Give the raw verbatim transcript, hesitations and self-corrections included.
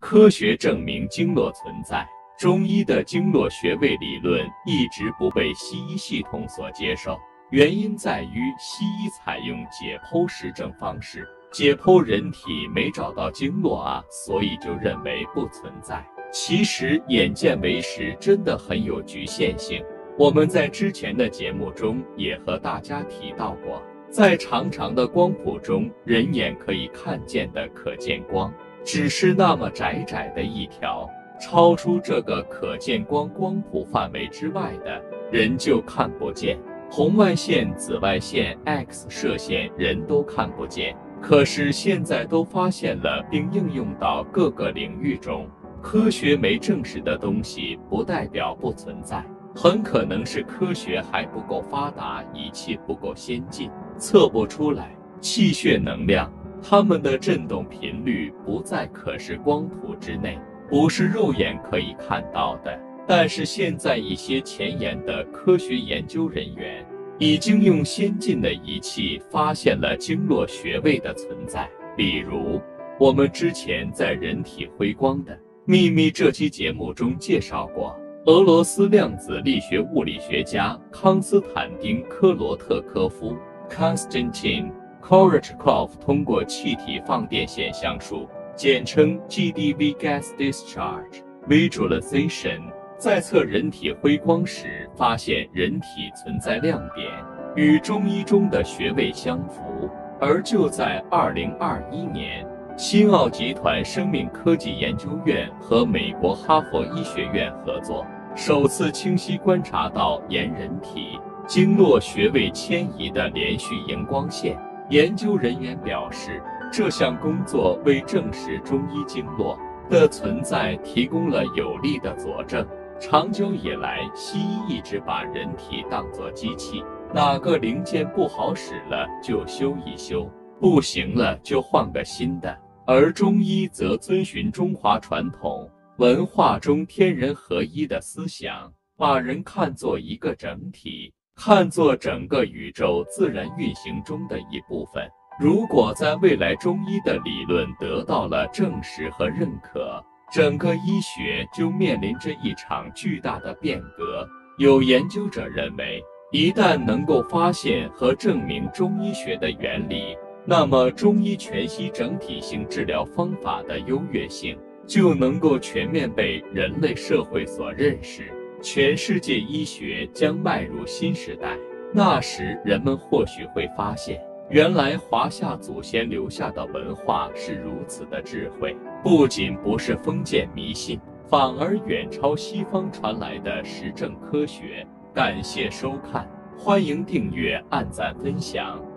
科学证明经络存在。中医的经络穴位理论一直不被西医系统所接受，原因在于西医采用解剖实证方式，解剖人体没找到经络啊，所以就认为不存在。其实眼见为实真的很有局限性。我们在之前的节目中也和大家提到过，在长长的光谱中，人眼可以看见的可见光，只是那么窄窄的一条，超出这个可见光光谱范围之外的人就看不见。红外线、紫外线、X 射线人都看不见，可是现在都发现了并应用到各个领域中。科学没证实的东西不代表不存在，很可能是科学还不够发达，仪器不够先进，测不出来。气血能量，它们的振动频率不在可视光谱之内，不是肉眼可以看到的。但是现在一些前沿的科学研究人员已经用先进的仪器发现了经络穴位的存在。比如我们之前在人体辉光的秘密这期节目中介绍过，俄罗斯量子力学物理学家康斯坦丁·科罗特科夫 Konstantin Korotkov 通过气体放电现象术，简称 G D V Gas Discharge Visualization， 在测人体辉光时发现人体存在亮点，与中医中的穴位相符。而就在二零二一年，新奥集团生命科技研究院和美国哈佛医学院合作，首次清晰观察到沿人体经络穴位迁移的连续荧光线。研究人员表示，这项工作为证实中医经络的存在提供了有力的佐证。长久以来，西医一直把人体当作机器，哪个零件不好使了就修一修，不行了就换个新的。而中医则遵循中华传统文化中天人合一的思想，把人看作一个整体，看作整个宇宙自然运行中的一部分。如果在未来中医的理论得到了证实和认可，整个医学就面临着一场巨大的变革。有研究者认为，一旦能够发现和证明中医学的原理，那么中医全息整体性治疗方法的优越性就能够全面被人类社会所认识，全世界医学将迈入新时代。那时人们或许会发现，原来华夏祖先留下的文化是如此的智慧，不仅不是封建迷信，反而远超西方传来的实证科学。感谢收看，欢迎订阅、按赞、分享。